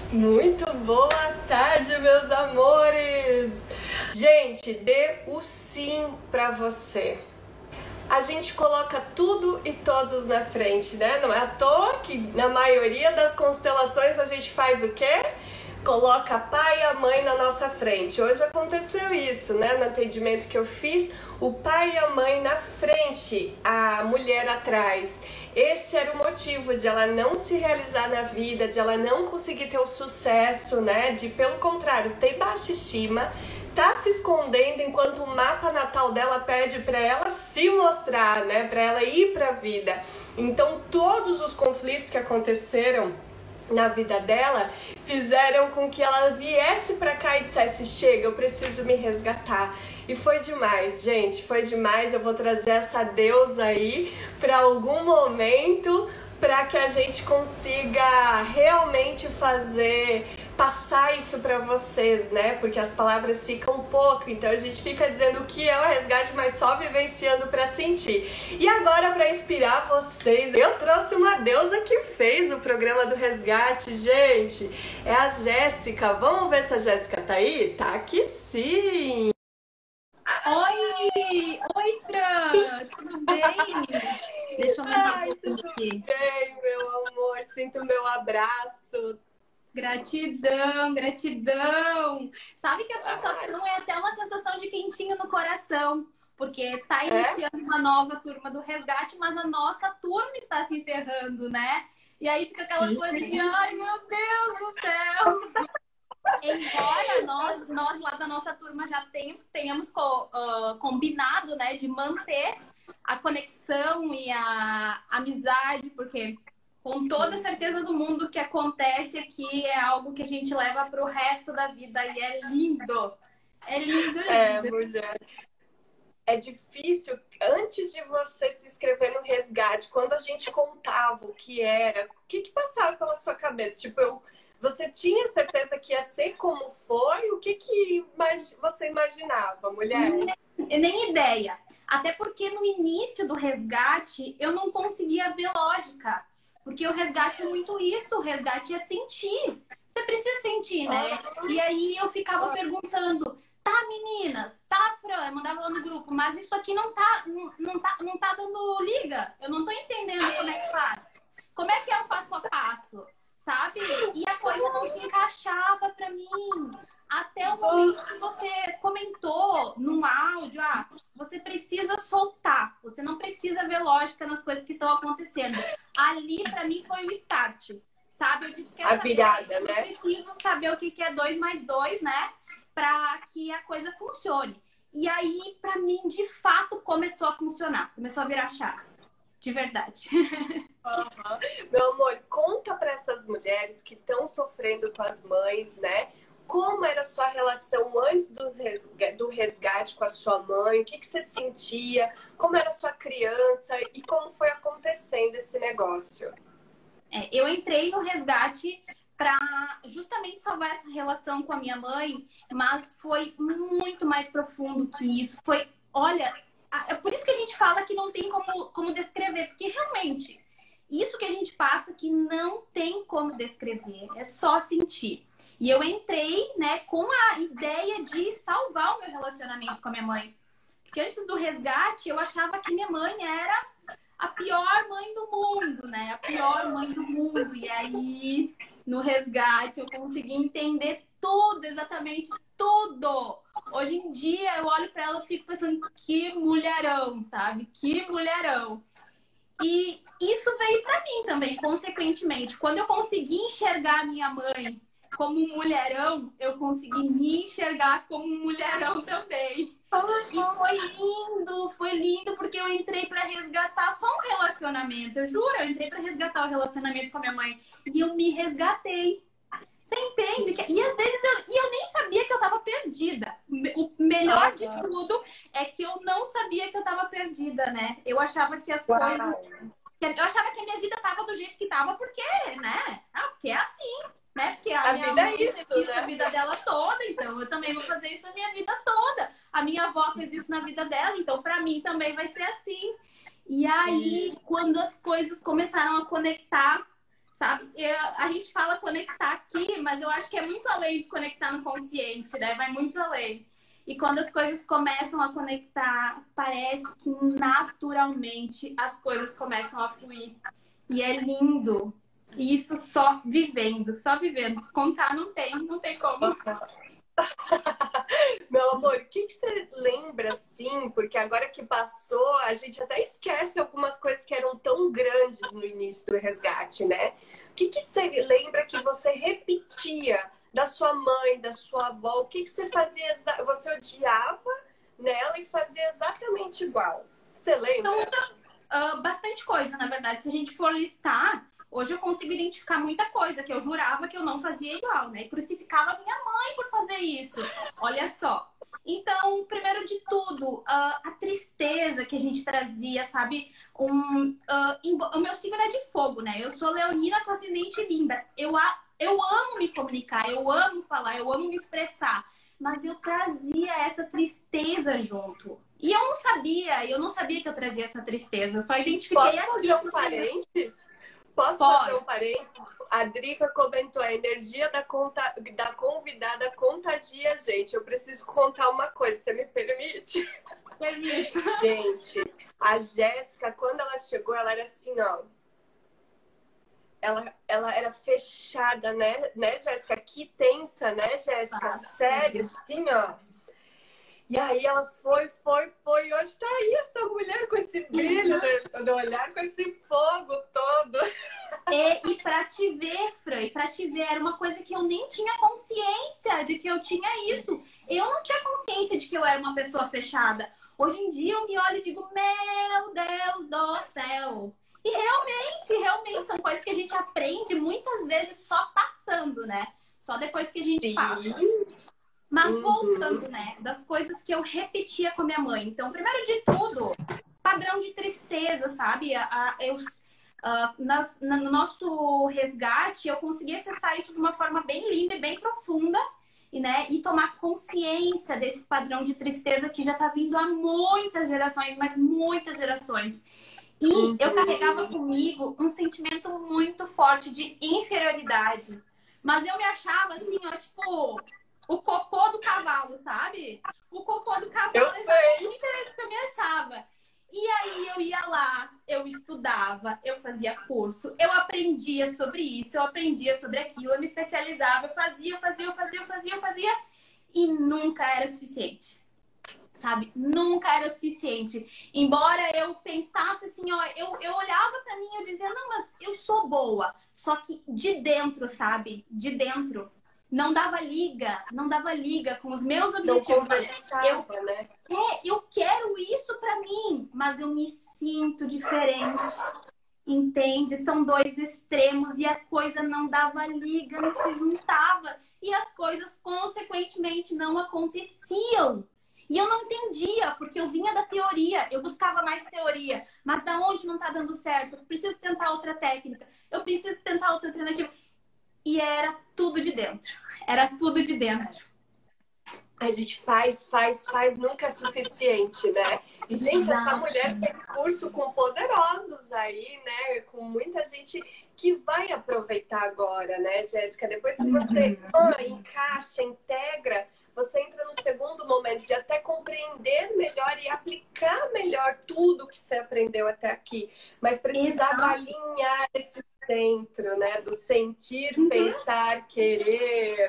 Muito boa tarde, meus amores! Gente, dê o sim pra você. A gente coloca tudo e todos na frente, né? Não é à toa que na maioria das constelações a gente faz o quê? Coloca pai e a mãe na nossa frente. Hoje aconteceu isso, né? No atendimento que eu fiz, o pai e a mãe na frente, a mulher atrás. Esse era o motivo de ela não se realizar na vida, de ela não conseguir ter o sucesso, né? De, pelo contrário, ter baixa estima, tá se escondendo enquanto o mapa natal dela pede para ela se mostrar, né? Para ela ir para a vida. Então, todos os conflitos que aconteceram na vida dela fizeram com que ela viesse pra cá e dissesse: chega, eu preciso me resgatar. E foi demais, gente, foi demais. Eu vou trazer essa deusa aí pra algum momento, pra que a gente consiga realmente passar isso pra vocês, né? Porque as palavras ficam pouco, então a gente fica dizendo o que é o resgate, mas só vivenciando pra sentir. E agora, pra inspirar vocês, eu trouxe uma deusa que fez o programa do resgate, gente. É a Jéssica. Vamos ver se a Jéssica tá aí? Tá aqui sim! Oi! Oi, Fran! Tudo bem? Deixa eu aumentar um pouquinho aqui. Tudo bem, meu amor. Sinto o meu abraço. Gratidão, gratidão! Sabe que a sensação é até uma sensação de quentinho no coração, porque tá iniciando uma nova turma do resgate, mas a nossa turma está se encerrando, né? E aí fica aquela coisa de, ai meu Deus do céu! Embora nós lá da nossa turma já tenhamos combinado, né, de manter a conexão e a amizade, porque com toda certeza do mundo o que acontece aqui é algo que a gente leva para o resto da vida e é lindo. É lindo, lindo. É, mulher. É difícil, antes de você se inscrever no resgate, quando a gente contava o que era, o que passava pela sua cabeça? Tipo, você tinha certeza que ia ser como foi? O que você imaginava, mulher? Nem ideia. Até porque no início do resgate eu não conseguia ver lógica. Porque o resgate é muito isso, o resgate é sentir. Você precisa sentir, né? E aí eu ficava perguntando, tá, meninas? Tá, Fran? Eu mandava lá no grupo, mas isso aqui não tá dando liga. Eu não tô entendendo como é que faz. Como é que é o passo a passo? Sabe? E a coisa não se encaixava pra mim. Até o momento que você comentou num áudio, você precisa soltar. Você não precisa ver lógica nas coisas que estão acontecendo. Ali, pra mim, foi o start. Sabe? Eu disse que a virada, né? Eu preciso saber o que é 2 mais 2, né? Pra que a coisa funcione. E aí, pra mim, de fato, começou a funcionar. Começou a virar chave. De verdade. Meu amor, conta para essas mulheres que estão sofrendo com as mães, né? Como era a sua relação antes do resgate com a sua mãe? O que você sentia? Como era a sua criança? E como foi acontecendo esse negócio? Eu entrei no resgate para justamente salvar essa relação com a minha mãe, mas foi muito mais profundo que isso. Foi, olha, é por isso que a gente fala que não tem como descrever, porque realmente isso que a gente passa que não tem como descrever, é só sentir. E eu entrei, né, com a ideia de salvar o meu relacionamento com a minha mãe. Porque antes do resgate, eu achava que minha mãe era a pior mãe do mundo, né? A pior mãe do mundo. E aí, no resgate, eu consegui entender tudo, exatamente tudo. Hoje em dia, eu olho pra ela e fico pensando, que mulherão, sabe? Que mulherão. E isso veio pra mim também, consequentemente. Quando eu consegui enxergar a minha mãe como um mulherão, eu consegui me enxergar como um mulherão também. E foi lindo, porque eu entrei pra resgatar só um relacionamento. Eu juro, eu entrei pra resgatar o relacionamento com a minha mãe. E eu me resgatei. Você entende? E às vezes eu nem sabia que eu tava perdida. O melhor de tudo é que eu não sabia que eu tava perdida, né? Eu achava que as coisas... Eu achava que a minha vida tava do jeito que tava, porque, né? Porque é assim, né? Porque a minha mãe fez isso, né? A vida dela toda, então eu também vou fazer isso a minha vida toda. A minha avó fez isso na vida dela, então pra mim também vai ser assim. E aí, quando as coisas começaram a conectar, sabe? A gente fala conectar aqui, mas eu acho que é muito além de conectar no consciente, né? Vai muito além. E quando as coisas começam a conectar, parece que naturalmente as coisas começam a fluir. E é lindo. E isso só vivendo, só vivendo. Contar não tem como. Meu amor, o que você lembra assim? Porque agora que passou, a gente até esquece algumas coisas que eram tão grandes no início do resgate, né? O que você lembra que você repetia da sua mãe, da sua avó? O que você fazia? Você odiava nela e fazia exatamente igual. Você lembra? Então, bastante coisa, na verdade. Se a gente for listar, hoje eu consigo identificar muita coisa que eu jurava que eu não fazia igual, né? E crucificava a minha mãe por fazer isso. Olha só. Então, primeiro de tudo, a tristeza que a gente trazia, sabe? O meu signo é de fogo, né? Eu sou leonina com ascendente em Libra. Eu amo me comunicar, eu amo falar, eu amo me expressar. Mas eu trazia essa tristeza junto. E eu não sabia que eu trazia essa tristeza. Eu só identifiquei Posso aqui. fazer um parênteses? Posso fazer um parênteses? A Drica comentou, a energia da convidada contagia, gente. Eu preciso contar uma coisa, você me permite? Permito. Gente, a Jéssica, quando ela chegou, ela era assim, ó. Ela era fechada, né, Jéssica? Que tensa, né, Jéssica? Sério, assim, ó. E aí ela foi. E hoje tá aí essa mulher com esse brilho no olhar, com esse fogo todo. E pra te ver, Fran, pra te ver, era uma coisa que eu nem tinha consciência de que eu tinha isso. Eu não tinha consciência de que eu era uma pessoa fechada. Hoje em dia eu me olho e digo, meu Deus do céu. E realmente são coisas que a gente aprende muitas vezes só passando, né? Só depois que a gente passa. Mas voltando, né, das coisas que eu repetia com a minha mãe. Então, primeiro de tudo, padrão de tristeza, sabe? No nosso resgate, eu consegui acessar isso de uma forma bem linda e bem profunda, e tomar consciência desse padrão de tristeza que já tá vindo há muitas gerações, mas muitas gerações. E eu carregava comigo um sentimento muito forte de inferioridade. Mas eu me achava assim, ó, tipo... o cocô do cavalo, sabe? O cocô do cavalo. Eu sei. Muito isso que eu me achava. E aí eu ia lá, eu estudava, eu fazia curso, eu aprendia sobre isso, eu aprendia sobre aquilo, eu me especializava, eu fazia. E nunca era suficiente. Sabe? Nunca era suficiente. Embora eu pensasse assim, ó, eu olhava pra mim e eu dizia, não, mas eu sou boa. Só que de dentro, sabe? De dentro. Não dava liga com os meus objetivos. Né? Eu quero isso pra mim, mas eu me sinto diferente. Entende? São dois extremos e a coisa não dava liga, não se juntava. E as coisas, consequentemente, não aconteciam. E eu não entendia, porque eu vinha da teoria, eu buscava mais teoria. Mas da onde não tá dando certo? Eu preciso tentar outra técnica, eu preciso tentar outra alternativa. E era tudo de dentro. Era tudo de dentro. A gente faz, nunca é suficiente, né? E, gente, essa mulher fez curso com poderosos aí, né? Com muita gente que vai aproveitar agora, né, Jéssica? Depois que você encaixa, integra, você entra no segundo momento de até compreender melhor e aplicar melhor tudo que você aprendeu até aqui. Mas precisava alinhar esse centro, né? Do sentir, pensar, querer.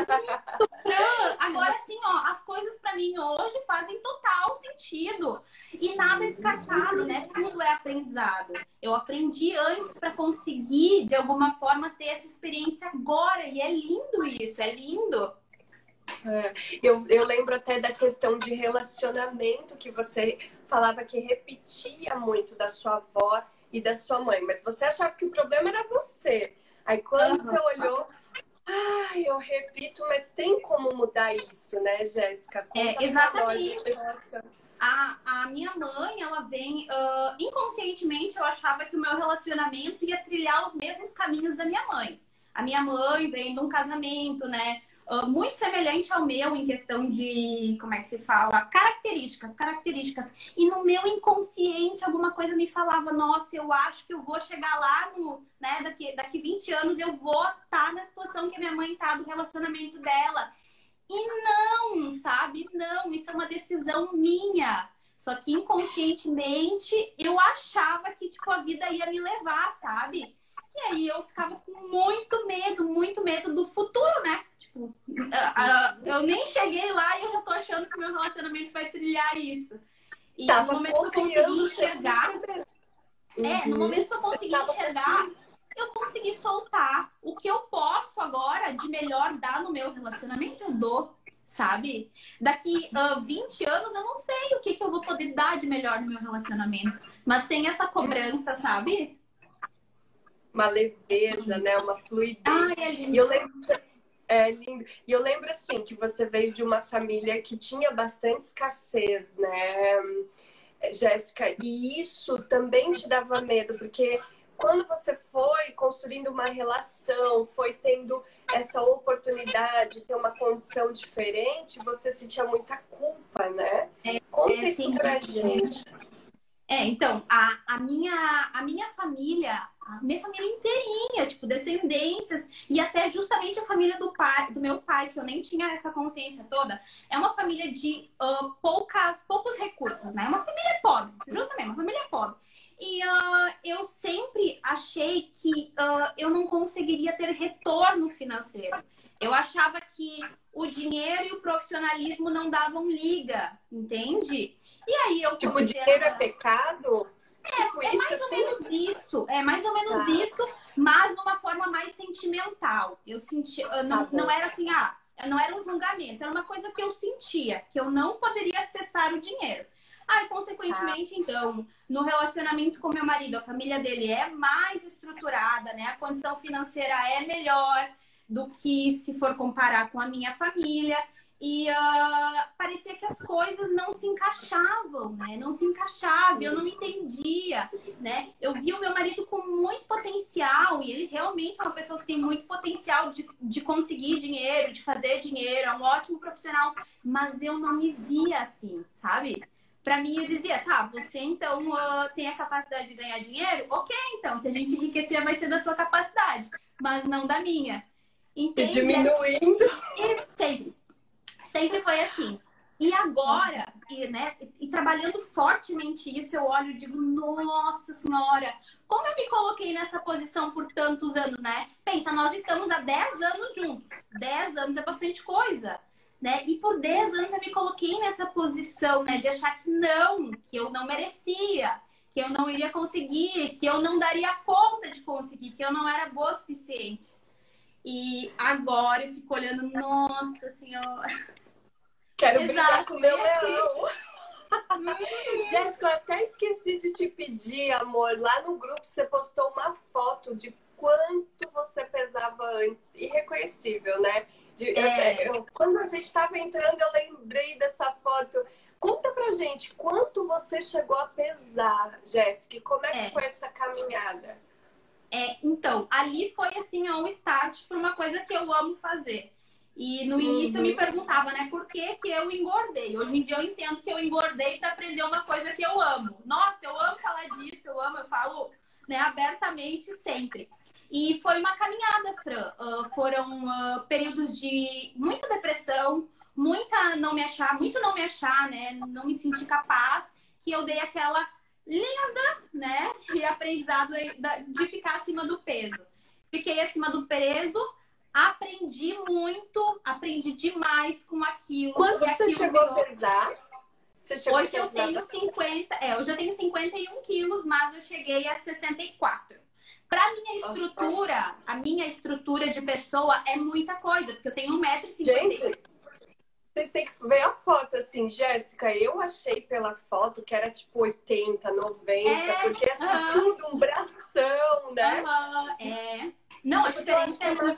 Agora sim, ó, as coisas pra mim hoje fazem total sentido. E nada é descartado, né? Tudo é aprendizado. Eu aprendi antes pra conseguir, de alguma forma, ter essa experiência agora. E é lindo isso, é lindo. Eu lembro até da questão de relacionamento que você falava que repetia muito da sua avó e da sua mãe, mas você achava que o problema era você. Aí quando você olhou, eu repito, mas tem como mudar isso, né, Jéssica? Exatamente. A minha mãe, ela vem... inconscientemente, eu achava que o meu relacionamento ia trilhar os mesmos caminhos da minha mãe. A minha mãe vem de um casamento, né? muito semelhante ao meu em questão de, como é que se fala? Características. E no meu inconsciente, alguma coisa me falava, nossa, eu acho que eu vou chegar lá né, daqui 20 anos, eu vou estar na situação que a minha mãe tá do relacionamento dela. E não, sabe? Não, isso é uma decisão minha. Só que inconscientemente eu achava que, tipo, a vida ia me levar, sabe? E aí eu ficava com muito medo do futuro, né? Tipo, eu nem cheguei lá e eu já tô achando que o meu relacionamento vai trilhar isso. E no momento que eu consegui enxergar... no momento que eu consegui enxergar, eu consegui soltar. O que eu posso agora de melhor dar no meu relacionamento, eu dou, sabe? Daqui 20 anos eu não sei o que eu vou poder dar de melhor no meu relacionamento. Mas sem essa cobrança, sabe? Uma leveza, né? Uma fluidez. Ai, é lindo. E eu lembro, é lindo. E eu lembro, assim, que você veio de uma família que tinha bastante escassez, né, Jéssica? E isso também te dava medo, porque quando você foi construindo uma relação, foi tendo essa oportunidade de ter uma condição diferente, você sentia muita culpa, né? Conta isso pra gente. Então, a minha família inteirinha, tipo, descendências, e até justamente a família do meu pai, que eu nem tinha essa consciência toda, é uma família de poucos recursos, né? Uma família pobre, justamente, uma família pobre. E eu sempre achei que eu não conseguiria ter retorno financeiro. Eu achava que o dinheiro e o profissionalismo não davam liga, entende? E aí eu tipo, dinheiro é pecado? É mais ou menos isso. É mais ou menos isso, mas numa forma mais sentimental. Eu senti, não era assim, não era um julgamento, era uma coisa que eu sentia, que eu não poderia acessar o dinheiro. Aí, consequentemente, então, no relacionamento com meu marido, a família dele é mais estruturada, né? A condição financeira é melhor do que se for comparar com a minha família. E parecia que as coisas não se encaixavam, né? Não se encaixavam, eu não entendia, né? Eu via o meu marido com muito potencial e ele realmente é uma pessoa que tem muito potencial de conseguir dinheiro, de fazer dinheiro, é um ótimo profissional, mas eu não me via assim, sabe? Pra mim, eu dizia, tá, você então tem a capacidade de ganhar dinheiro? Ok, então, se a gente enriquecer vai ser da sua capacidade, mas não da minha. Entende? E diminuindo. E sempre foi assim. E agora, e trabalhando fortemente isso, eu olho e digo, nossa senhora, como eu me coloquei nessa posição por tantos anos, né? Pensa, nós estamos há 10 anos juntos. 10 anos é bastante coisa, né? E por 10 anos eu me coloquei nessa posição, né? De achar que eu não merecia, que eu não iria conseguir, que eu não daria conta de conseguir, que eu não era boa o suficiente. E agora eu fico olhando, nossa senhora... Quero brigar com o meu leão. Jéssica, eu até esqueci de te pedir, amor. Lá no grupo você postou uma foto de quanto você pesava antes. Irreconhecível, né? Quando a gente estava entrando, eu lembrei dessa foto. Conta pra gente, quanto você chegou a pesar, Jéssica? E como é que foi essa caminhada? Então, ali foi assim, um start para uma coisa que eu amo fazer. E no início eu me perguntava, né, por que eu engordei? Hoje em dia eu entendo que eu engordei para aprender uma coisa que eu amo. Nossa, eu amo falar disso, eu falo, né, abertamente sempre. E foi uma caminhada, Fran. Foram períodos de muita depressão, muito não me achar, né, não me sentir capaz, que eu dei aquela linda, né, e aprendizado de ficar acima do peso. Fiquei acima do peso. Aprendi muito, aprendi demais com aquilo. Quanto você chegou a pesar? Hoje eu tenho 51 quilos, mas eu cheguei a 64. Pra minha estrutura, a minha estrutura de pessoa é muita coisa, porque eu tenho 1,50 m. Gente, vocês têm que ver a foto, assim, Jéssica. Eu achei pela foto que era tipo 80, 90, porque assim, tudo um bração, né? Não, a diferença é muito...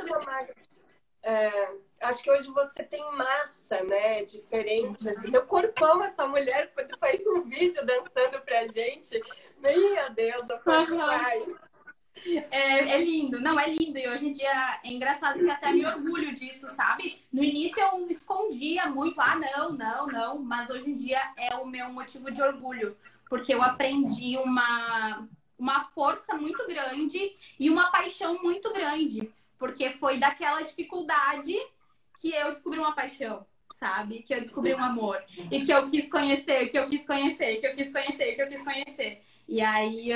acho que hoje você tem massa, né? Diferente, assim. Teu corpão, essa mulher faz um vídeo dançando pra gente. Meu Deus, eu quero mais. É lindo, não, é lindo. E hoje em dia é engraçado que eu até me orgulho disso, sabe? No início eu escondia muito, não. Mas hoje em dia é o meu motivo de orgulho, porque eu aprendi uma força muito grande e uma paixão muito grande, porque foi daquela dificuldade que eu descobri uma paixão, sabe? Que eu descobri um amor e que eu quis conhecer, que eu quis conhecer, que eu quis conhecer, que eu quis conhecer. E aí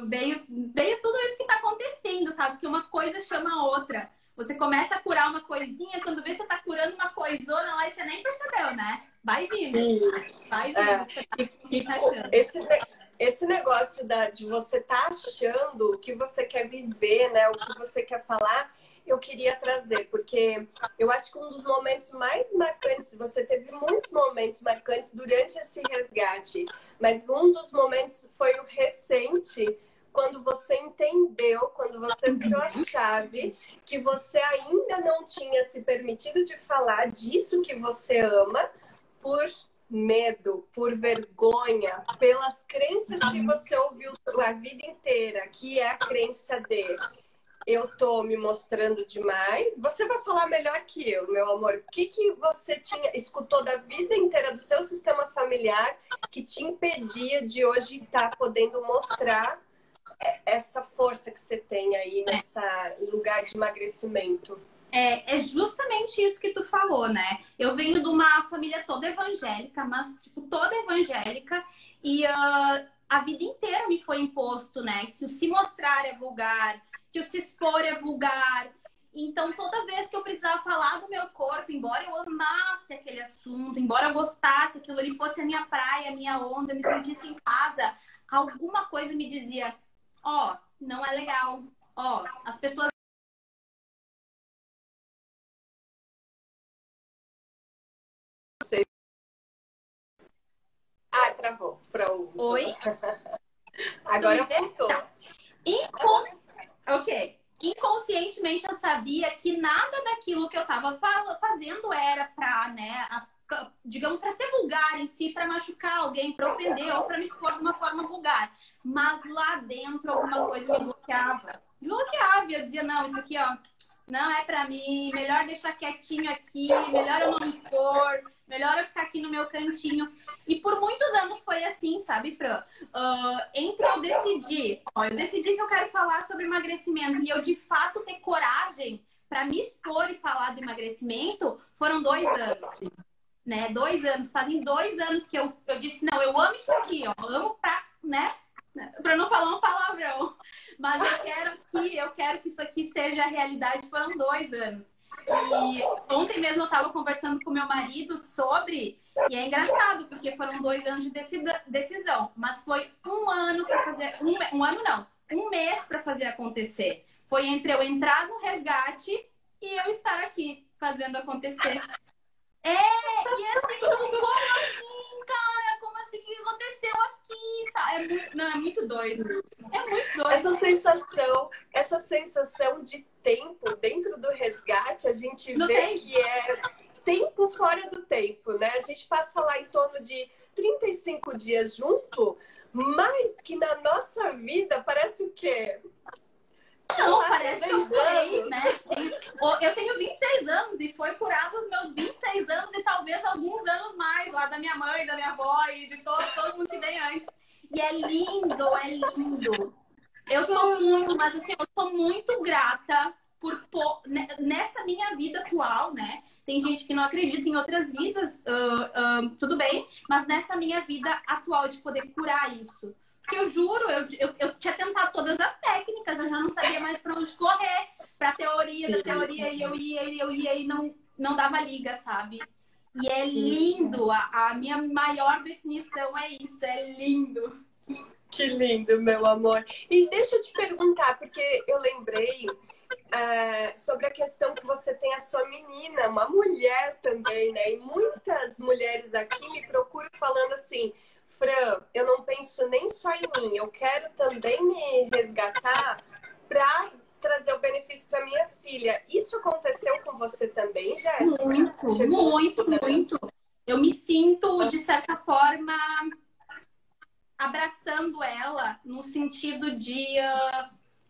veio tudo isso que tá acontecendo, sabe? Porque uma coisa chama a outra. Você começa a curar uma coisinha, quando vê você tá curando uma coisona lá e você nem percebeu, né? Vai vindo. Vai vindo. É. Você tá achando. Esse negócio de você tá achando o que você quer viver, né? O que você quer falar, eu queria trazer, porque eu acho que um dos momentos mais marcantes, você teve muitos momentos marcantes durante esse resgate, mas um dos momentos foi o recente, quando você entendeu, quando você virou a chave, que você ainda não tinha se permitido de falar disso que você ama, por medo, por vergonha, pelas crenças que você ouviu a vida inteira, que é a crença de eu tô me mostrando demais. Você vai falar melhor que eu, meu amor. O que você escutou da vida inteira do seu sistema familiar que te impedia de hoje estar podendo mostrar essa força que você tem aí nesse lugar de emagrecimento? É justamente isso que tu falou, né? Eu venho de uma família toda evangélica, mas, tipo, toda evangélica. E a vida inteira me foi imposto, né? Que o se mostrar é vulgar, que o se expor é vulgar. Então, toda vez que eu precisava falar do meu corpo, embora eu amasse aquele assunto, embora eu gostasse, aquilo ali fosse a minha praia, a minha onda, eu me sentisse em casa, alguma coisa me dizia, ó, não é legal. Ó, as pessoas Travou. Pronto. Oi? Agora voltou. Ok. Inconscientemente eu sabia que nada daquilo que eu estava fazendo era para, né, digamos, para ser vulgar em si, para machucar alguém, para ofender ou para me expor de uma forma vulgar. Mas lá dentro alguma coisa me bloqueava. Me bloqueava. E eu dizia, não, isso aqui, ó, não é para mim. Melhor deixar quietinho aqui. Melhor eu não me expor. Melhor eu ficar aqui no meu cantinho. E por muitos anos foi assim, sabe, Fran? Entre eu decidi que eu quero falar sobre emagrecimento e eu de fato ter coragem para me expor e falar do emagrecimento, foram 2 anos, né? 2 anos, fazem 2 anos que eu disse, não, eu amo isso aqui, ó, eu amo né? Para não falar um palavrão, mas eu quero que isso aqui seja a realidade. Foram 2 anos. E ontem mesmo eu estava conversando com meu marido sobre, e é engraçado, porque foram 2 anos de decisão, mas foi um ano para fazer, um ano não, um mês para fazer acontecer. Foi entre eu entrar no resgate e eu estar aqui fazendo acontecer. E assim, como assim, cara? Como assim que aconteceu aqui? É muito doido. É muito doido. Essa sensação de tempo dentro do resgate, a gente vê que é tempo fora do tempo, né? A gente passa lá em torno de 35 dias junto, mas que na nossa vida parece o quê? Não, parece que eu furei, né? Eu tenho 26 anos e foi curado os meus 26 anos e talvez alguns anos mais lá da minha mãe, da minha avó e de todo mundo que vem antes. E é lindo, é lindo. Eu sou muito, mas assim, eu sou muito grata nessa minha vida atual, né? Tem gente que não acredita em outras vidas, tudo bem, mas nessa minha vida atual de poder curar isso. Porque eu juro, eu tinha tentado todas as técnicas, eu já não sabia mais para onde correr, para teoria da teoria, e eu ia e não dava liga, sabe? E é lindo, a minha maior definição é isso, é lindo. Que lindo, meu amor. E deixa eu te perguntar, porque eu lembrei sobre a questão que você tem a sua menina, uma mulher também, né? E muitas mulheres aqui me procuram falando assim, Fran, eu não penso nem só em mim, eu quero também me resgatar para trazer o benefício para minha filha. Isso aconteceu com você também, Jéssica? Muito. Eu me sinto, de certa forma, abraçando ela no sentido de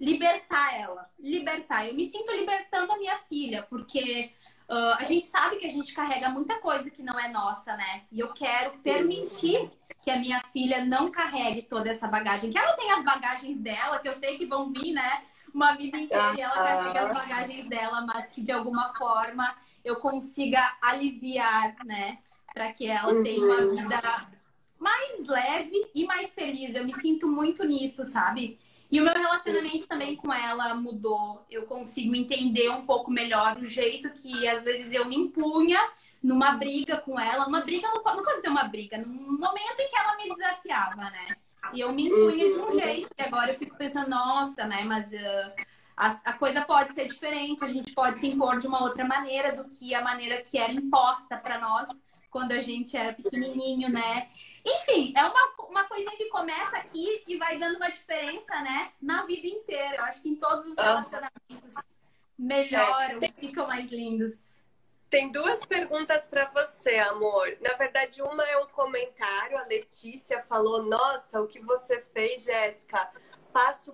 libertar ela. Libertar. Eu me sinto libertando a minha filha, porque a gente sabe que a gente carrega muita coisa que não é nossa, né? E eu quero permitir que a minha filha não carregue toda essa bagagem. Que ela tem as bagagens dela, que eu sei que vão vir, né? Uma vida inteira e ela carrega as bagagens dela, mas que de alguma forma eu consiga aliviar, né? Para que ela tenha uma vida mais leve e mais feliz. Eu me sinto muito nisso, sabe? E o meu relacionamento também com ela mudou. Eu consigo entender um pouco melhor o jeito que às vezes eu me impunha numa briga com ela. Uma briga, não posso dizer uma briga, num momento em que ela me desafiava, né? E eu me impunha de um jeito. E agora eu fico pensando, nossa, né? Mas a coisa pode ser diferente. A gente pode se impor de uma outra maneira do que a maneira que era imposta para nós quando a gente era pequenininho, né? Enfim, é uma coisinha que começa aqui e vai dando uma diferença, né? Na vida inteira. Eu acho que em todos os relacionamentos melhoram, ficam mais lindos. Tem duas perguntas para você, amor. Na verdade, uma é um comentário. A Letícia falou: nossa, o que você fez, Jéssica? Passo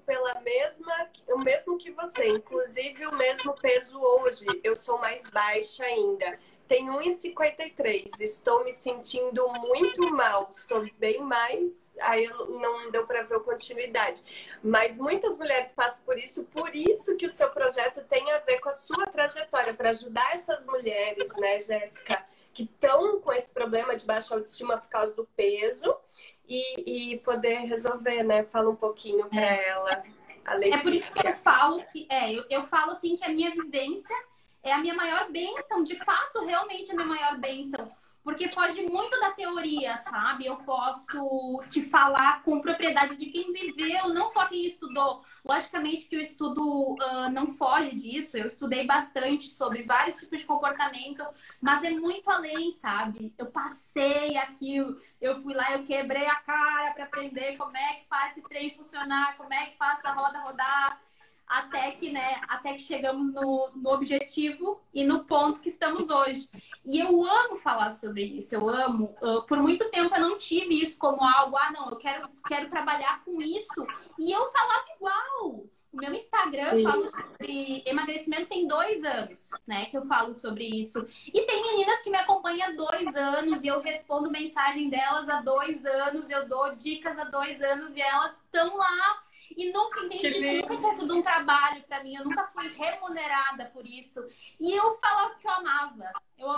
o mesmo que você, inclusive o mesmo peso hoje. Eu sou mais baixa ainda. Tenho 1,53. Estou me sentindo muito mal. Sou bem mais. Aí não deu para ver a continuidade. Mas muitas mulheres passam por isso que o seu projeto tem a ver com a sua trajetória, para ajudar essas mulheres, né, Jéssica, que estão com esse problema de baixa autoestima por causa do peso e poder resolver, né? Fala um pouquinho para ela. É por isso que eu falo que eu falo assim que a minha vivência é a minha maior bênção, de fato, realmente a minha maior bênção. Porque foge muito da teoria, sabe? Eu posso te falar com propriedade de quem viveu, não só quem estudou. Logicamente que o estudo não foge disso. Eu estudei bastante sobre vários tipos de comportamento, mas é muito além, sabe? Eu passei aquilo, eu fui lá, eu quebrei a cara para aprender como é que faz esse trem funcionar, como é que faz a roda rodar. Até que chegamos no objetivo e no ponto que estamos hoje. E eu amo falar sobre isso, eu amo. Por muito tempo eu não tive isso como algo, não, eu quero trabalhar com isso. E eu falava igual. O meu Instagram, eu falo sobre emagrecimento tem 2 anos, né, que eu falo sobre isso. E tem meninas que me acompanham há 2 anos e eu respondo mensagem delas há 2 anos, eu dou dicas há 2 anos e elas estão lá. E nunca entendi, nunca tinha sido um trabalho pra mim, eu nunca fui remunerada por isso. E eu falava que eu amava. Eu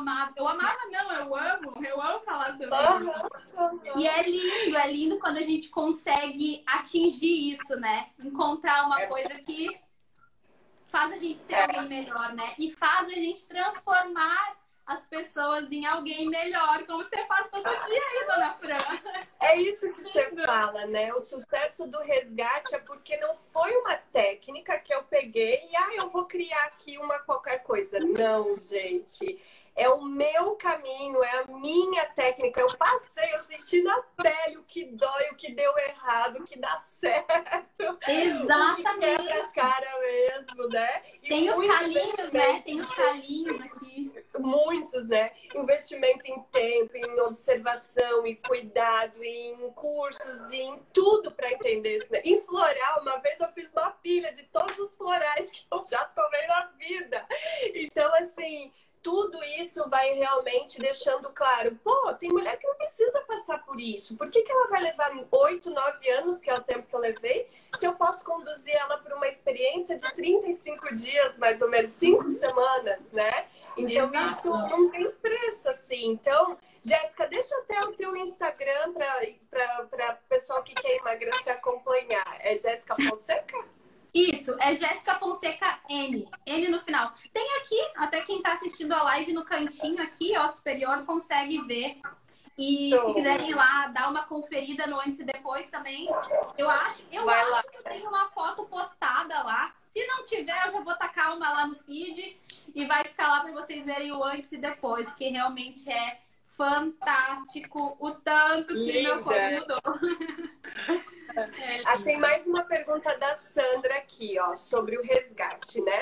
amo falar sobre isso. E é lindo quando a gente consegue atingir isso, né? Encontrar uma coisa que faz a gente ser alguém melhor, né? E faz a gente transformar as pessoas em alguém melhor, como você faz todo dia aí, dona Fran. É isso que você fala, né? O sucesso do resgate é porque não foi uma técnica que eu peguei e eu vou criar aqui uma qualquer coisa. Não, gente. É o meu caminho, é a minha técnica. Eu passei, eu senti na pele o que dói, o que deu errado, o que dá certo. Exatamente. O que quebra a cara mesmo, né? Tem os calinhos, né? Tem os calinhos aqui. Muitos, né? Investimento em tempo, em observação, e cuidado, e em cursos, e em tudo para entender isso, né? Em floral, uma vez eu fiz uma pilha de todos os florais que eu já tomei na vida. Então, assim, tudo isso vai realmente deixando claro, tem mulher que não precisa passar por isso. Por que ela vai levar 8, 9 anos, que é o tempo que eu levei, se eu posso conduzir ela por uma experiência de 35 dias, mais ou menos, 5 semanas, né? Então, isso não tem preço, assim. Então, Jéssica, deixa até o teu Instagram para o pessoal que quer emagrecer acompanhar. É Jéssica Fonseca? Isso, é Jéssica Fonseca N no final. Tem aqui, até quem tá assistindo a live no cantinho aqui, ó, superior, consegue ver. E se quiserem ir lá, dar uma conferida no antes e depois também. Eu acho que tem uma foto postada lá. Se não tiver, eu já vou tacar uma lá no feed e vai ficar lá para vocês verem o antes e depois, que realmente é fantástico o tanto que meu corpo mudou. Tem mais uma pergunta da Sandra aqui, ó, sobre o resgate, né?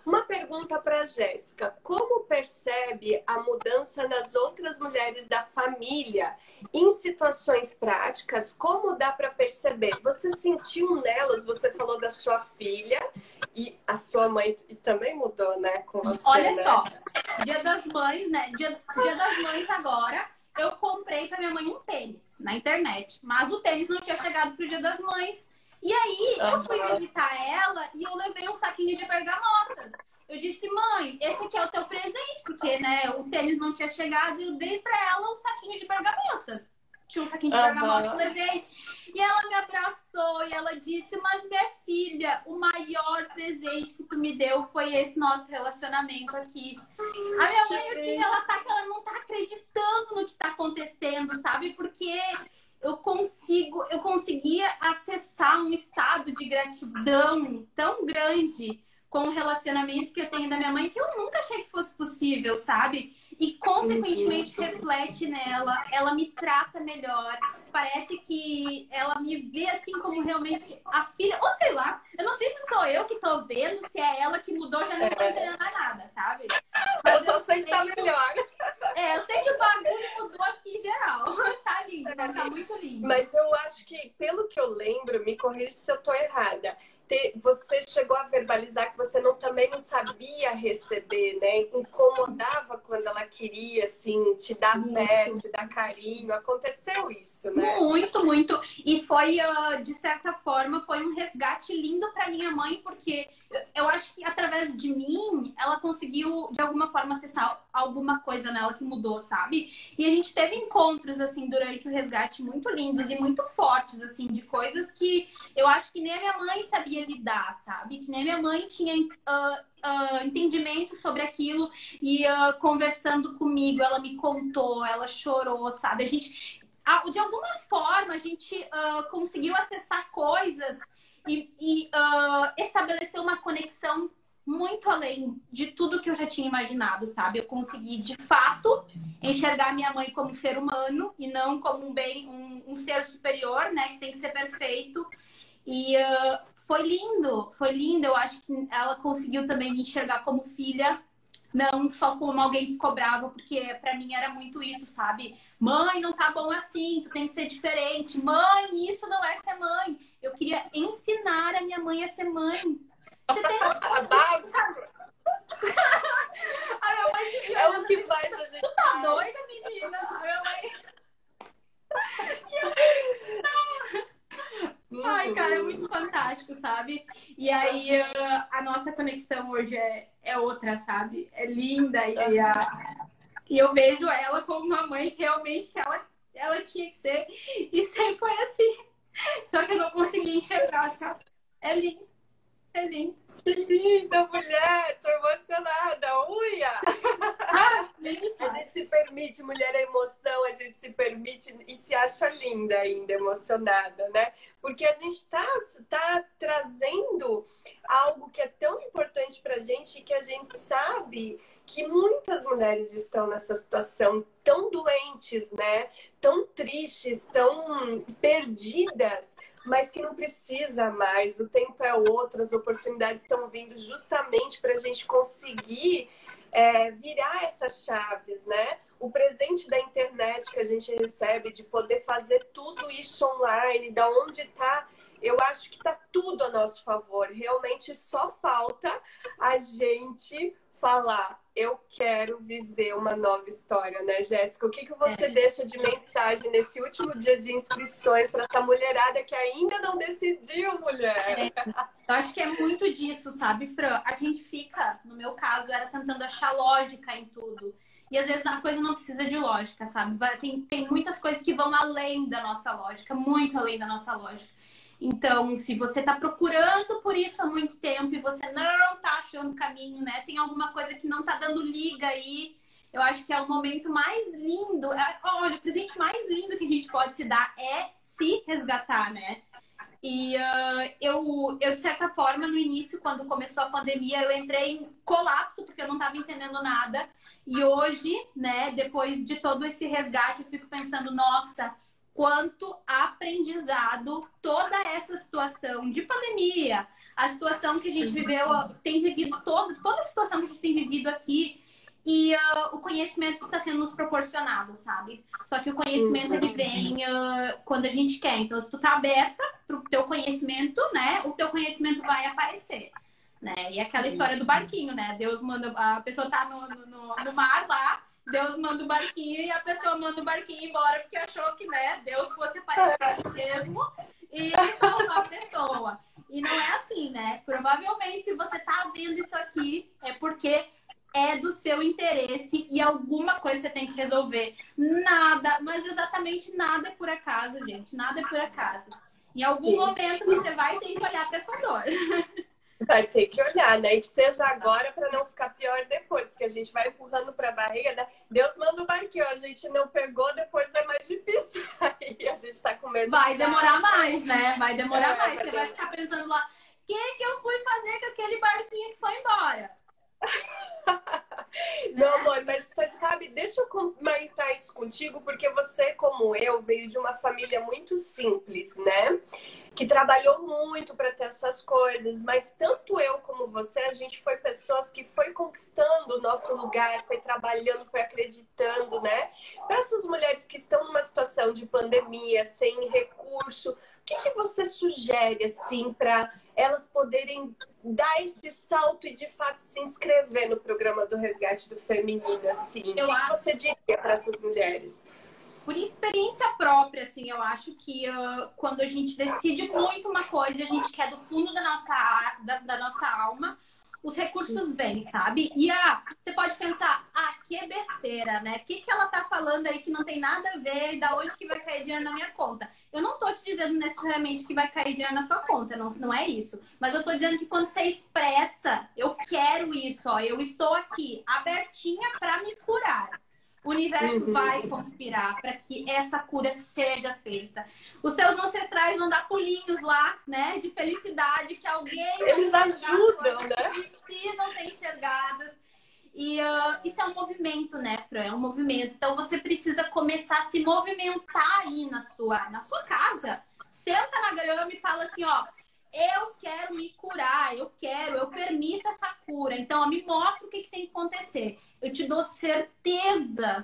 Uma pergunta para a Jéssica. Como percebe a mudança nas outras mulheres da família em situações práticas? Como dá para perceber? Você sentiu nelas, você falou da sua filha e a sua mãe também mudou, né, com você, Olha né? só, Dia das Mães, né? Dia das Mães agora, eu comprei para minha mãe um tênis na internet, mas o tênis não tinha chegado pro Dia das Mães. E aí, eu fui visitar ela e eu levei um saquinho de bergamotas. Eu disse, mãe, esse aqui é o teu presente, porque, né, o tênis não tinha chegado e eu dei pra ela um saquinho de bergamotas. Tinha um saquinho de bergamotas, eu levei. E ela me abraçou e ela disse, mas minha filha, o maior presente que tu me deu foi esse nosso relacionamento aqui. A minha mãe, assim, ela não tá acreditando no que tá acontecendo, sabe? Porque eu conseguia acessar um estado de gratidão tão grande com o relacionamento que eu tenho da minha mãe que eu nunca achei que fosse possível, sabe? E, consequentemente, reflete nela, ela me trata melhor, parece que ela me vê assim como realmente a filha, ou sei lá, eu não sei se sou eu que tô vendo, se é ela que mudou, já não tô entendendo mais nada, sabe? Mas eu só sei que tá melhor. Eu sei que o bagulho mudou aqui em geral. Tá lindo, tá muito lindo. Mas eu acho que, pelo que eu lembro, me corrija se eu tô errada, você chegou a verbalizar que você também não sabia receber, né? Incomodava quando ela queria, assim, te dar afeto, te dar carinho. Aconteceu isso, né? Muito, muito. E foi, de certa forma, foi um resgate lindo para minha mãe, porque eu acho que através de mim, ela conseguiu, de alguma forma, acessar alguma coisa nela que mudou, sabe? E a gente teve encontros, assim, durante o resgate muito lindos e muito fortes, assim, de coisas que eu acho que nem a minha mãe sabia lidar, sabe? Que nem a minha mãe tinha entendimento sobre aquilo e conversando comigo, ela me contou, ela chorou, sabe? A gente, de alguma forma, a gente conseguiu acessar coisas e estabelecer uma conexão muito além de tudo que eu já tinha imaginado, sabe? Eu consegui, de fato, enxergar minha mãe como ser humano e não como um ser superior, né? Que tem que ser perfeito. E foi lindo, foi lindo. Eu acho que ela conseguiu também me enxergar como filha, não só como alguém que cobrava, porque pra mim era muito isso, sabe? Mãe, não tá bom assim, tu tem que ser diferente. Mãe, isso não é ser mãe. Eu queria ensinar a minha mãe a ser mãe. Você tem noção? A minha mãe queria... É o que faz a gente... Tu tá doida, menina? A minha mãe... Ai, cara, é muito fantástico, sabe? E aí, a nossa conexão hoje é outra, sabe? É linda. E eu vejo ela como uma mãe realmente que ela tinha que ser. E sempre foi assim. Só que eu não conseguia enxergar, sabe? É lindo. É lindo. Que linda, mulher! Tô emocionada! Uia! A gente se permite, mulher é emoção, a gente se permite e se acha linda ainda, emocionada, né? Porque a gente tá trazendo algo que é tão importante pra gente e que a gente sabe que muitas mulheres estão nessa situação tão doentes, né? Tão tristes, tão perdidas, mas que não precisa mais. O tempo é outro, as oportunidades estão vindo justamente para a gente conseguir virar essas chaves, né? O presente da internet que a gente recebe de poder fazer tudo isso online, da onde está. Eu acho que está tudo a nosso favor. Realmente só falta a gente falar, eu quero viver uma nova história, né, Jéssica? O que você deixa de mensagem nesse último dia de inscrições para essa mulherada que ainda não decidiu, mulher? Eu acho que é muito disso, sabe, Fran? A gente fica, no meu caso, era tentando achar lógica em tudo. E às vezes a coisa não precisa de lógica, sabe? Tem muitas coisas que vão além da nossa lógica, muito além da nossa lógica. Então, se você tá procurando por isso há muito tempo e você não tá achando caminho, né? Tem alguma coisa que não tá dando liga aí. Eu acho que é o momento mais lindo. Olha, o presente mais lindo que a gente pode se dar é se resgatar, né? E eu, de certa forma, no início, quando começou a pandemia, eu entrei em colapso, porque eu não tava entendendo nada. E hoje, né, depois de todo esse resgate, eu fico pensando, nossa, quanto aprendizado toda essa situação de pandemia, a situação que a gente viveu, tem vivido toda a situação que a gente tem vivido aqui e o conhecimento que está sendo nos proporcionado, sabe? Só que o conhecimento, ele vem quando a gente quer. Então, se tu tá aberta pro teu conhecimento, né? O teu conhecimento vai aparecer, né? E aquela história do barquinho, né? Deus manda... A pessoa tá no mar lá, Deus manda o barquinho e a pessoa manda o barquinho embora porque achou que, né, Deus fosse aparecer mesmo e salvar a pessoa. E não é assim, né? Provavelmente, se você tá vendo isso aqui, é porque é do seu interesse e alguma coisa você tem que resolver. Nada, mas exatamente nada é por acaso, gente. Nada é por acaso. Em algum momento você vai ter que olhar para essa dor. Vai ter que olhar, né? E que seja agora para não ficar pior depois, porque a gente vai empurrando para a barriga, né? Deus manda o barquinho, a gente não pegou, depois é mais difícil. Aí a gente tá com medo. Vai demorar mais, né? Vai demorar mais. Você vai ficar pensando lá, o que eu fui fazer com aquele barquinho que foi embora? Não, amor, mas você sabe, deixa eu comentar isso contigo, porque você, como eu, veio de uma família muito simples, né? Que trabalhou muito para ter as suas coisas, mas tanto eu como você, a gente foi pessoas que foi conquistando o nosso lugar, foi trabalhando, foi acreditando, né? Para essas mulheres que estão numa situação de pandemia, sem recurso, o que você sugere, assim, para elas poderem dar esse salto e, de fato, se inscrever no programa do Resgate do Feminino, assim? O que você diria para essas mulheres? Por experiência própria, assim, eu acho que quando a gente decide muito uma coisa, a gente quer do fundo da nossa alma, os recursos vêm, sabe? E você pode pensar, que besteira, né? O que ela tá falando aí que não tem nada a ver, da onde que vai cair dinheiro na minha conta? Eu não tô te dizendo necessariamente que vai cair dinheiro na sua conta, não é isso. Mas eu tô dizendo que quando você expressa, eu quero isso, ó, eu estou aqui, abertinha para me curar. O universo vai conspirar para que essa cura seja feita. Os seus ancestrais vão dar pulinhos lá, né? De felicidade, que alguém... Eles ajudam, né? Precisam ser enxergadas. E isso é um movimento, né, Fran? É um movimento. Então, você precisa começar a se movimentar aí na sua casa. Senta na grama e fala assim, ó... Eu quero me curar, eu permito essa cura. Então, me mostra o que tem que acontecer. Eu te dou certeza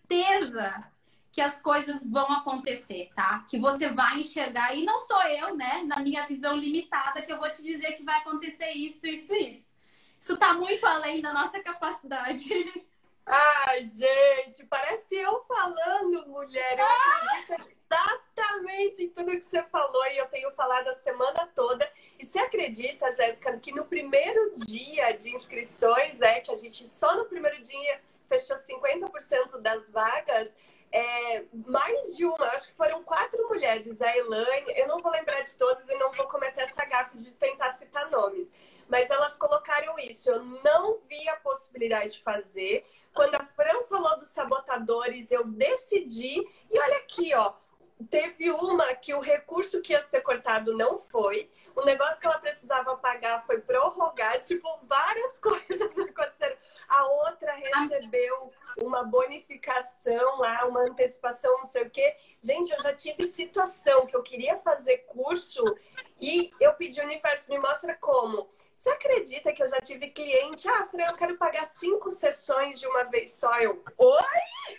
que as coisas vão acontecer, tá? Que você vai enxergar. E não sou eu, né, na minha visão limitada, que eu vou te dizer que vai acontecer isso. Isso tá muito além da nossa capacidade. Ai, gente, parece eu falando, mulher. Eu acredito exatamente em tudo que você falou e eu tenho falado a semana toda. E você acredita, Jéssica, que no primeiro dia de inscrições, que a gente só no primeiro dia fechou 50% das vagas, mais de uma, acho que foram 4 mulheres, a Elaine, eu não vou lembrar de todas e não vou cometer essa gafe de tentar citar nomes, mas elas colocaram isso, eu não vi a possibilidade de fazer. Quando a Fran falou dos sabotadores, eu decidi, e olha aqui, ó, teve uma que o recurso que ia ser cortado não foi, o negócio que ela precisava pagar foi prorrogar, tipo, várias coisas aconteceram. A outra recebeu uma bonificação lá, uma antecipação, não sei o quê. Gente, eu já tive situação que eu queria fazer curso e eu pedi ao universo, me mostra como. Você acredita que eu já tive cliente? Fran, eu quero pagar 5 sessões de uma vez só. Eu, oi?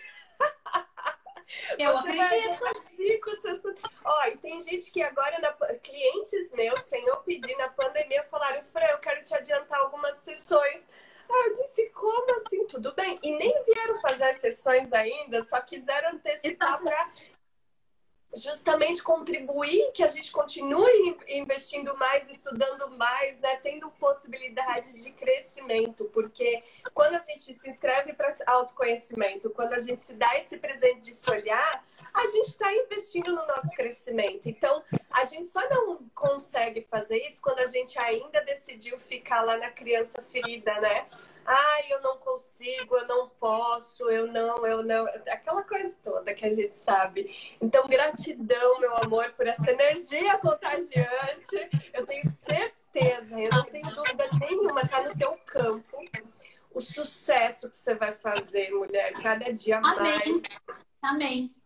Eu acredito. 5 sessões. E tem gente que agora, clientes meus, sem eu pedir, na pandemia, falaram, Fran, eu quero te adiantar algumas sessões. Eu disse, como assim? Tudo bem. E nem vieram fazer as sessões ainda, só quiseram antecipar para justamente contribuir, que a gente continue investindo mais, estudando mais, né? Tendo possibilidades de crescimento, porque quando a gente se inscreve para autoconhecimento, quando a gente se dá esse presente de se olhar, a gente está investindo no nosso crescimento. Então, a gente só não consegue fazer isso quando a gente ainda decidiu ficar lá na criança ferida, né? Eu não consigo, eu não posso, eu não. Aquela coisa toda que a gente sabe. Então, gratidão, meu amor, por essa energia contagiante. Eu tenho certeza, eu não tenho dúvida nenhuma, tá no teu campo. O sucesso que você vai fazer, mulher, cada dia mais. Amém.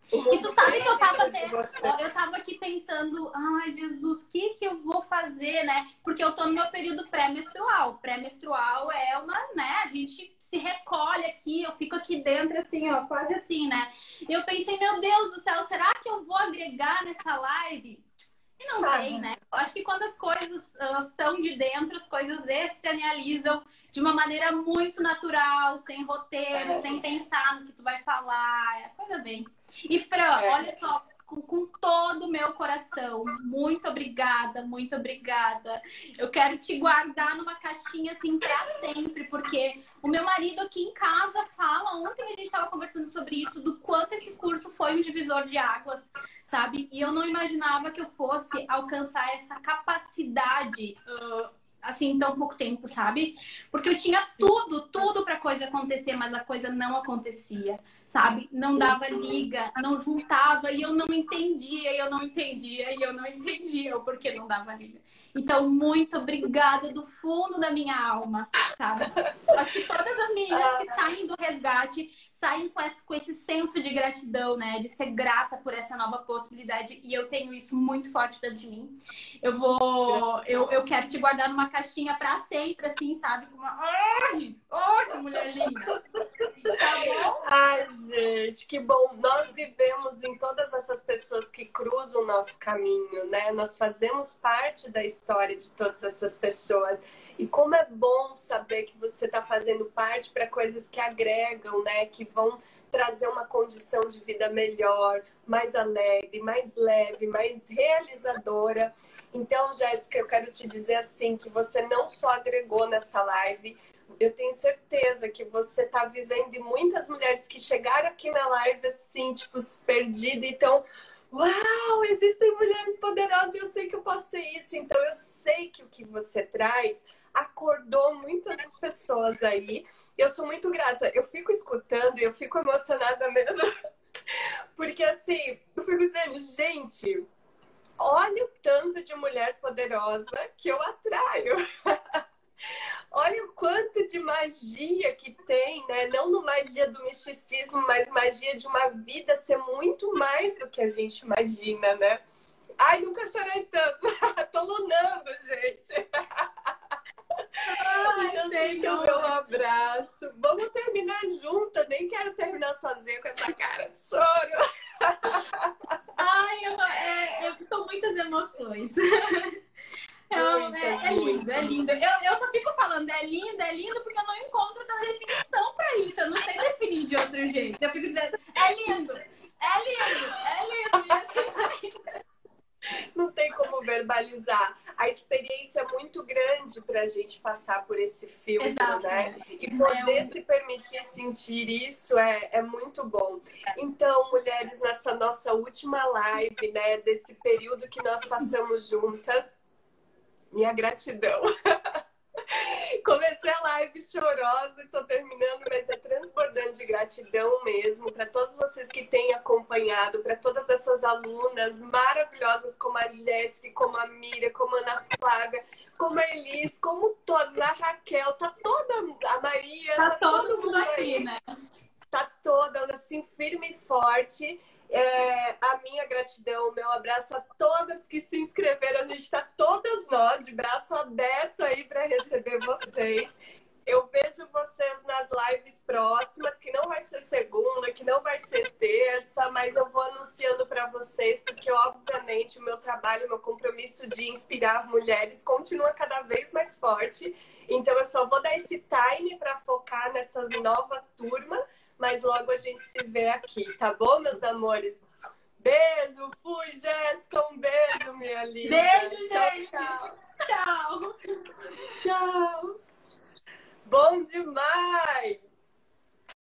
E tu sabe que você. eu tava aqui pensando, ai, Jesus, o que que eu vou fazer, né? Porque eu tô no meu período pré-menstrual. Pré-menstrual é uma, né? A gente se recolhe aqui, eu fico aqui dentro, assim, ó, quase assim, né? E eu pensei, meu Deus do céu, será que eu vou agregar nessa live? E não tem, né? Eu acho que quando as coisas são de dentro, as coisas externalizam de uma maneira muito natural, sem roteiro, sem pensar no que tu vai falar. A coisa bem. E Fran, olha só, com todo o meu coração, muito obrigada, muito obrigada. Eu quero te guardar numa caixinha assim pra sempre, porque o meu marido aqui em casa fala, ontem a gente estava conversando sobre isso, do quanto esse curso foi um divisor de águas, sabe? E eu não imaginava que eu fosse alcançar essa capacidade assim, em tão pouco tempo, sabe? Porque eu tinha tudo pra coisa acontecer, mas a coisa não acontecia, sabe? Não dava liga, não juntava, e eu não entendia, e eu não entendia, e eu não entendia o porquê não dava liga. Então, muito obrigada do fundo da minha alma, sabe? Acho que todas as meninas que saem do resgate saem com esse senso de gratidão, né? De ser grata por essa nova possibilidade. E eu tenho isso muito forte dentro de mim. Eu quero te guardar numa caixinha pra sempre, assim, sabe? Com uma... Ai, que mulher linda! Tá bom? Ai, gente, que bom. Nós vivemos em todas essas pessoas que cruzam o nosso caminho, né? Nós fazemos parte da história de todas essas pessoas. E como é bom saber que você está fazendo parte para coisas que agregam, né? Que vão trazer uma condição de vida melhor, mais alegre, mais leve, mais realizadora. Então, Jéssica, eu quero te dizer assim, que você não só agregou nessa live, eu tenho certeza que você está vivendo e muitas mulheres que chegaram aqui na live assim, tipo, perdidas, então... Uau, existem mulheres poderosas e eu sei que eu posso ser isso. Então eu sei que o que você traz acordou muitas pessoas aí. Eu sou muito grata. Eu fico escutando e eu fico emocionada mesmo. Porque assim, eu fico dizendo, gente, olha o tanto de mulher poderosa que eu atraio. Olha o quanto de magia que tem, né? Não no magia do misticismo, mas magia de uma vida ser muito mais do que a gente imagina, né? Ai, nunca chorei tanto. Tô lunando, gente. Então, fica o meu abraço. Vamos terminar juntas. Nem quero terminar sozinha com essa cara de choro. Ai, são muitas emoções. É lindo, é lindo. Eu só fico falando, é lindo, porque eu não encontro outra definição pra isso. Eu não sei definir de outro jeito. Eu fico dizendo, é lindo, é lindo, é lindo. E assim vai. Não tem como verbalizar. A experiência é muito grande para a gente passar por esse filtro, exato, né? E poder se permitir sentir isso é muito bom. Então, mulheres, nessa nossa última live, né, desse período que nós passamos juntas, minha gratidão. Comecei a live chorosa e tô terminando, mas é transbordando de gratidão mesmo para todos vocês que têm acompanhado, para todas essas alunas maravilhosas como a Jéssica, como a Mira, como a Ana Flávia, como a Elis, como todas, a Raquel, tá toda, a Maria, tá todo mundo aí, aqui, né? Tá toda assim firme e forte. A minha gratidão, o meu abraço a todas que se inscreveram. A gente está todas nós de braço aberto aí para receber vocês. Eu vejo vocês nas lives próximas, que não vai ser segunda, que não vai ser terça, mas eu vou anunciando para vocês, porque obviamente o meu trabalho, o meu compromisso de inspirar mulheres continua cada vez mais forte. Então eu só vou dar esse time para focar nessas novas turmas. Mas logo a gente se vê aqui, tá bom, meus amores? Beijo, fui, Jéssica, um beijo, minha linda. Beijo, tchau, gente. Tchau. Tchau. Tchau. Bom demais!